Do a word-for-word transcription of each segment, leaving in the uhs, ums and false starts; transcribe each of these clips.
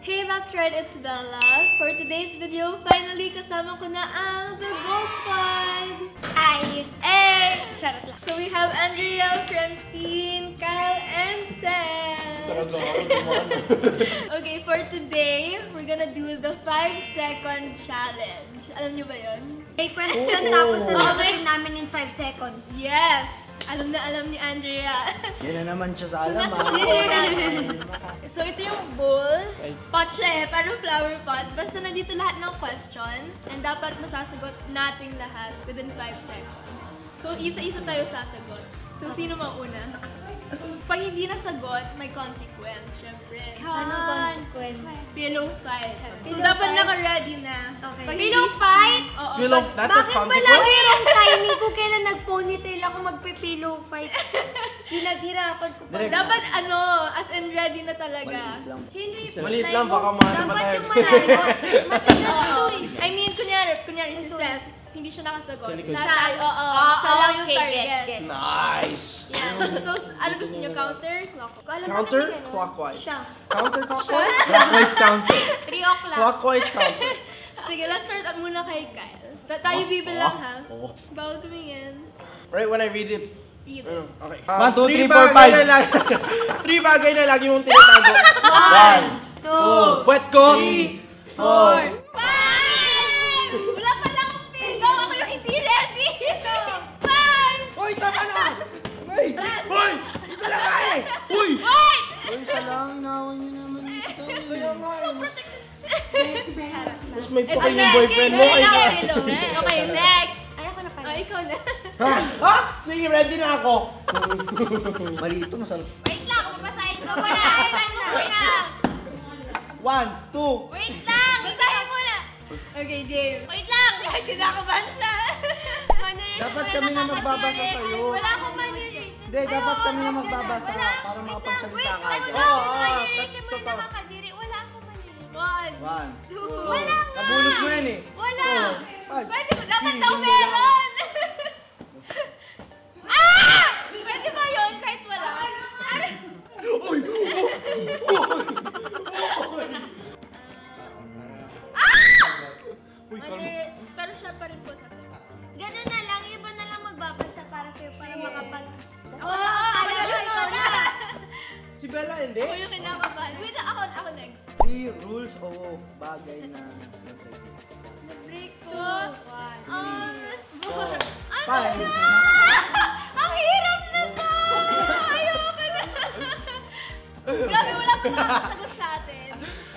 Hey, that's right, it's Bella. For today's video, finally kasama ko na ang The Gold Squad! Hi! Hey! Charot lang. So we have Andrea, Francine, Kyle, and Sam. Okay, for today, we're gonna do the five second challenge. Alam niyo ba yun? May question tapos sasagutin namin in five seconds. Yes! Alam na alam ni Andrea. Yan na naman siya sa So, alam. nasa bowl natin. So, ito yung bowl. Pot siya eh, parang flower pot. Basta nandito lahat ng questions and dapat masasagot nating lahat within five seconds. So, isa-isa tayo sasagot. So, sino mauna? Pag hindi nasagot, may consequence, syempre. Ano consequence? Pillow fight. So, Pillow dapat fight? naka-ready na. Okay. Pag Pillow hindi- fight? Oo. Pillow, pag- that's a Bakit pala consequence? mayroong timing ko kailan nag-ponytail ako magpe-pillow fight? Pinaghirapan ko pa. Direct. Dapat ano, as in ready na talaga. Maliit lang. Siyempre, Maliit like lang, mo, baka mahal pa dapat tayo. yung malayo. Matigas to Oo. eh. I mean, kunyari, kunyari si Seth, hindi siya nakasagot. Sa likod. Siya, ay, oo, Oo, siya lang yung okay, target. gets, gets. Nice! Yeah. So, ano gusto niyo? Counter? Clock? Alam mo Counter, na ganun. clockwise. Siya. Counter, clockwise? Clockwise counter. three o'clock. Clockwise counter. Sige, let's start up muna kay Kyle. Ta- Tayo bibilang ha. Oo. Bawal tumingin. Right when I read it. Read Ano? it. Okay. One, two, three, bagay four, five. na lagi- Three bagay na lagi mong tinatago. One, two, Puwet ko. Four. Five! Wala pa lang akong pillow. Ako yung hindi ready. Five! Hoy, tama na! Hoy! Hoy! Isa lang nga eh! Hoy! Wait! Hoy, isa lang. Inaway niyo naman ito. Kaya nga eh. Tapos may Ito pakay na, yung boyfriend mo. okay, Ay, okay, isa. pillow. Okay, next. Ay, ako na pala. Oh, ikaw na. Ha? Ha? Sige, ready na ako. Mali ito, masarap. Wait lang, babasahin ko muna. Babasahin ko muna. One, two. Wait lang, basahin muna. Okay, Dave. Wait lang. Kinakabahan siya. Dapat kami na magbabasa sa'yo. Wala akong mannerism. Hindi, dapat kami na magbabasa para makapagsalita ka Wait, agad. wala Oo, akong oo, mannerism. tas- Wala totoo. nakakadiri. Wala akong mannerism. One. One. Two. Wala nga. Nabulot mo yan eh. Wala. Oh, five. Pwede mo, dapat Sige, daw yun mo lang. meron. Ah! Pwede ba yun kahit wala? Uy! Uy, kalma. Manneris- Pero siya pa rin po sasagot. Ganun na lang. Iba na lang magbabasa para sa'yo. Para Sige. makapag... Oo, ako na lang ikaw na. Si Bella hindi. Ako yung kinakabahan. Wait, ako, ako next. Three rules o bagay na Break ko. Um, four, ano five. na? Ang hirap na to! Ayoko na. Grabe, wala pa nakasagot sa atin.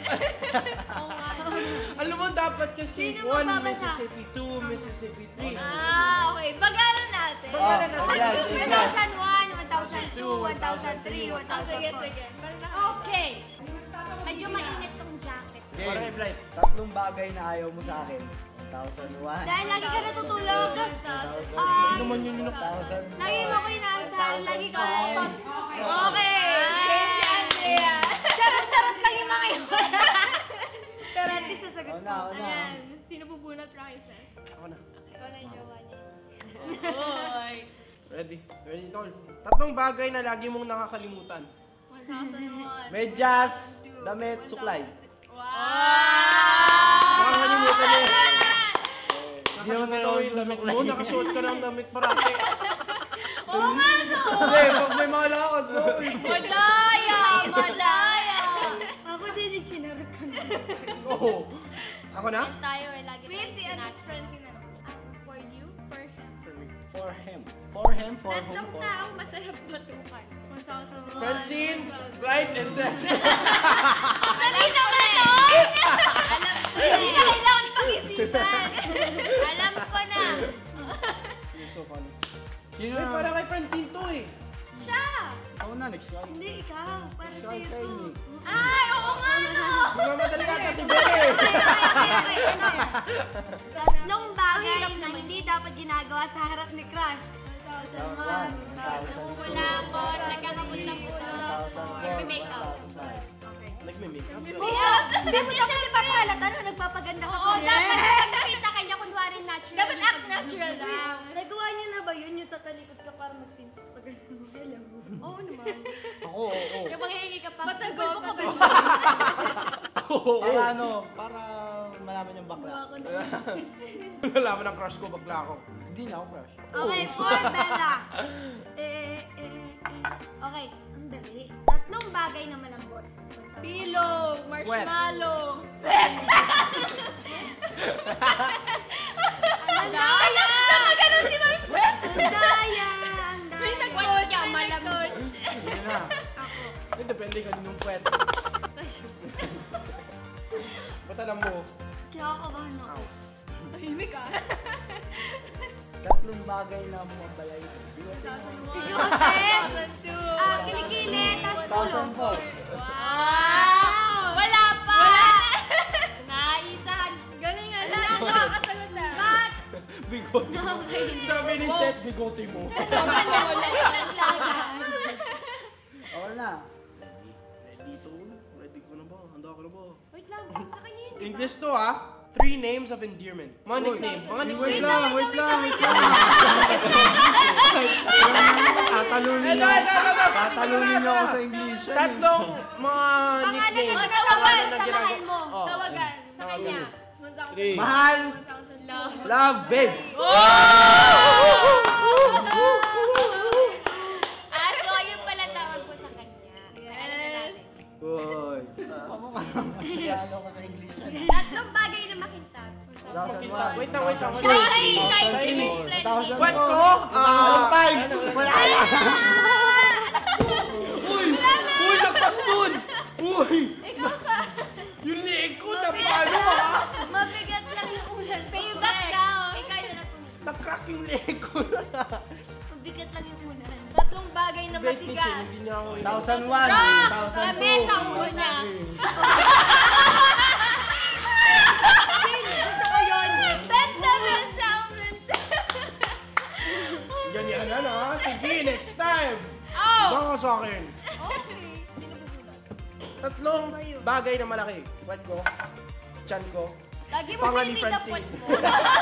Oo nga. Alam mo, dapat kasi Sino one magbabasa? Mississippi, two Mississippi, three. Ah, okay. Bagalan natin. Bagalan natin. one Ayan, thousand sige. one, one thousand two, one thousand three, one Ah, thousand sige, four. sige. Okay. Medyo mainit tong jacket. Parang blind. Tatlong bagay na ayaw mo sa akin. one thousand one. Dahil lagi ka natutulog. Hindi Ah, naman yun yun. lagi mo ko inaasahan. Lagi ka utot. Okay. Game si Andrea. Charot-charot lang yung mga yun. Pero at least nasagot Oh, na, ko. oh, na. Ayan. Sino pubunot, Raisa? Ako na. Ikaw na yung jowa niya. Hoy. Ready? Ready, tol. Tatlong bagay na lagi mong nakakalimutan. one thousand one. Medyas, one thousand two, damit, one suklay. thousand three. Wow! Nakakalimutan mo. Hindi naman Nakakalimutan mo yung damit mo. Nakasuot ka ng damit parati. Oo nga no! Hindi, pag may mga lakad mo. Madaya! Madaya! Ako din, chinarot ko na. Oo. Ako na? Tayo eh, lagi Wait, si ano? sinatch. Francine ano? For you? For him? For him. For him, for whom, Tatlong for taong masarap batukan. one thousand one. Francine, Bright, and Seth. Dali naman nun! Hindi na kailangan pag-isipan. Alam ko na. You're so funny. Sino Ay, na? para kay Francine to eh. Siya! Ako na, next one. Hindi, ikaw. Para Next sa'yo one, to. Tiny. Ay, oo nga no! Magmamadali ka kasi Bella eh. Tatlong bagay na hindi dapat ginagawa sa harap ni Crush. one thousand One, one. thousand two, Wala po, nagkakabot ng ulo. one thousand four, Make-up. one thousand five. Nagme-makeup. Hindi mo dapat ipapalata, no? Nagpapaganda ka. Oo, dapat pag nakita kanya, kunwari natural. Dapat act natural lang. Nagawa niyo na ba yun? Yung tatalikod ka para magtintos pag ano? Hello. Oo naman. Ako, oo. Yung manghihingi ka pa. Patago, Pulbo ka ba patago. dyan? Oo. Para ano, para malaman yung bakla. Nalaman ang crush ko, bakla ako. Hindi na ako crush. Okay, for Bella. Eh, eh, eh. Okay, ang dali. Tatlong bagay na malambot. Pillow, marshmallow. Ang daya! Nakaganon si Ma'am Fred. Ang daya! Ang May daya! nag-coach ka, malambot. Hindi na. Ako. Eh, depende ka nung puwet. Ba't alam mo? Kaya ako ba ako? Tahimik ka. Tatlong bagay na bumabalay. Bigote! two Ah, kilikili, tas two thousand pulo. four. Wow! Wala pa! Naisahan. Galing nga. Wala, nakakasagot na. But, Bigote mo. Sabi ni Seth, bigote mo. Okay na. Ready to? Ready ko na ba? Handa ko na ba? Wait lang, sa kanya yun. English to ah. Three names of endearment. Mga nickname. Mga Wait nickname. lang, wait lang, wait lang. Tatalunin Ito, niyo. ito, ito, ito. Tatalunin niyo ako sa English. yan eh. Tatlong mga pangalan nickname. mo, Tawagan tawagan na sa ginagawa- mahal mo. Oh. Tawagan sa kanya. Three. Mahal. Love, babe. Ah, so yun pala tawag ko sa kanya. Yes. Uy. Ako ka naman. Ano ko sa English yan. Tatlong bagay na makintab. two thousand one. Wait lang, wait lang. Shy, shy, Sa image English. blending. two thousand Kwet four. ko? Ah, five. Wala na. Uy! Uy, lagpas dun! Uy! Ikaw ka. Yung leeg ko na paano ah! Mabigat lang yung ulan. Payback daw. Ikaw yun na tumingin. Nakrak yung leeg ko na. Mabigat lang yung ulan. Tatlong bagay na Guys, Mitchell, matigas. hindi niya ako two thousand one. Rock! two thousand two. Kami sa ulo niya. Gusto ko yun. ten seven thousand. Yan yan yan ah. Sige, next time! Oh! Baka sa akin. Okay. Sino busulat? Tatlong bagay na malaki. Kwet ko, chan ko, Lagi mo Pangan ni pinipidapot Francine. mo.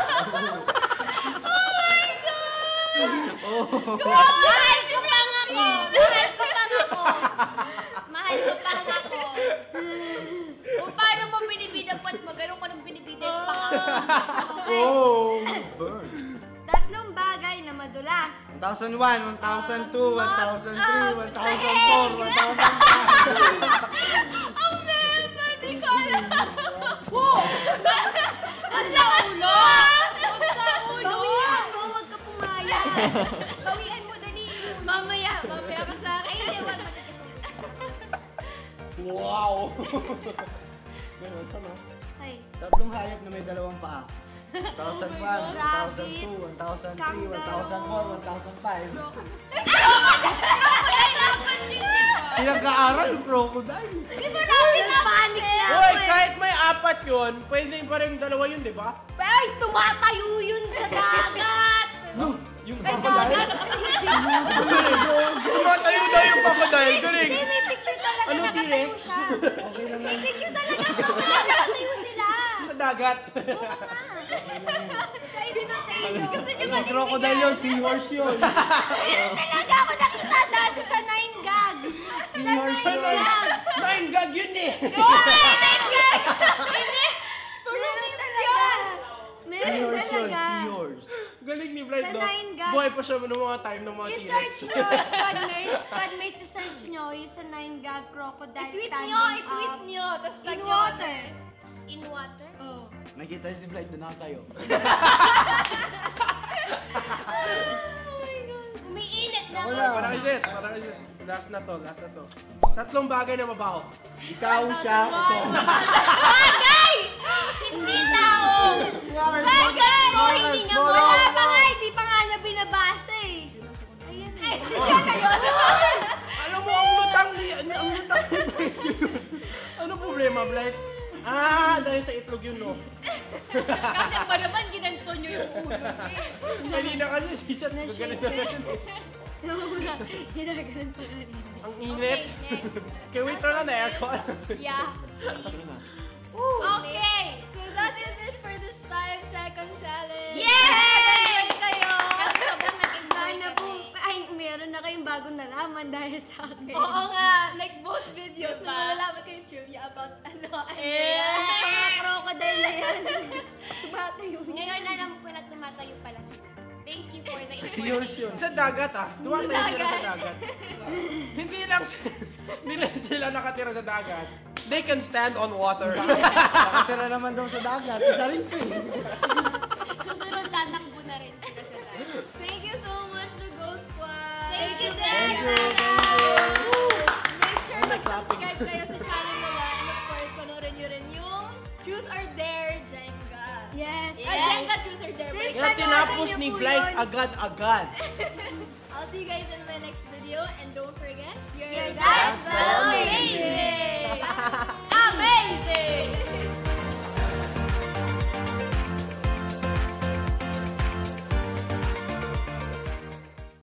Oh my God! Mahal ko pang ako! Mahal ko pang ako! Mahal ko pang ako! Kung paano mo pinipidapot mo, ganun ko nang pinipidapot pang ako. Oh! Burn! Tatlong bagay na madulas. one thousand one, one thousand two, one thousand three, one thousand four, one thousand five. Ang mema, di ko alam. Ang sa ulo! Ang sa ulo! Bawian mo, huwag ka pumaya. Bawian mo, dali. Mamaya, mamaya ka sa akin. Ay, hindi, wag mo. Wow! Ganun ka na. Ay, Tatlong hayop na may dalawang paa. two thousand one, two thousand two, one thousand three, one thousand four, one thousand five. Ay, dapat yun, di ba? Pinag-aaral yung crocodile. Di ba namin panic na ako Hoy, eh. kahit may apat yun, pwede pa rin dalawa yun, di ba? Ay, tumatayo yun sa dagat. Yung May crocodile? dagat. Tumatayo daw yung crocodile, galing! Hindi, may picture talaga Ano, nakatayo T-Rex? siya. Okay lang May yan. picture talaga nakatayo sila. Sa dagat. Sa ino, sa ino. Gusto niyo ba Yung crocodile yun, seahorse yun. Talaga ako nakita dati sa nine gag. Sa Seahorse nine yun. gag. Nine gag yun eh! Hindi! Meron talaga. Meron Seahorse yun, talaga. seahorse. Galing ni Vlad, Sa no? nine gag. Buhay pa siya ng mga time ng mga T-Rex. I-search nyo, squadmates. Squadmates, i-search nyo yung sa nine gag crocodile I-tweet standing nyo, i-tweet up. nyo. Tapos In tag nyo. water. In water? Oh. Nakita niyo si Vlad, doon nakatayo. Oh my God. Umiinit na. Wala. Para kay Zed, para kay Zed. Last na to, last na to. Tatlong bagay na mabaho. Ikaw siya, ito. Bagay! Hindi tao! Bagay! O, hindi nga mo. Wala pa nga, hindi pa nga niya binabasa eh. Ayan eh. Alam mo, ang lutang ni... Ang ang lutang ni Vlad yun. Ano problema, Vlad? Ah, dahil sa itlog yun, no? Kasi pa naman, ginanto nyo yung ulo. Kanina kasi, sisat ko ganun na ganun. Ginagalan pa kanina. Ang init. Okay, next. Kaya wait lang na aircon. Yeah. Okay. So that is it for this five second challenge. Yay! Kayo! Sobrang nag-enjoy Sana po, ay, meron na kayong bago bagong nalaman dahil sa akin. Oo nga, like both videos, Diba? may malalaman kayong trivia about ano, ano Eh. yan. Mga crocodile na yan. Tumatayo. Ngayon, alam ko na tumatayo pala sila. Thank you for the Kasi yours information. yun. Sa dagat ah. Dumatay Sa sila sa dagat. dagat. Hindi lang sila, hindi lang sila nakatira sa dagat. They can stand on water. Nakatira naman daw sa dagat. Isa rin po eh. Susunod, tatakbo na rin sila sa dagat. Thank you so much to Ghost Squad. Thank you, Thank you, Dad. thank you. Make sure mag-subscribe kayo sa channel nila. And of course, panoorin nyo rin yung Truth or Dare Jenga. Yes. Ah, Yes. Jenga, Truth or Dare. Please, Kaya tinapos niyo ni po Blight yun. agad-agad. I'll see you guys in my next video.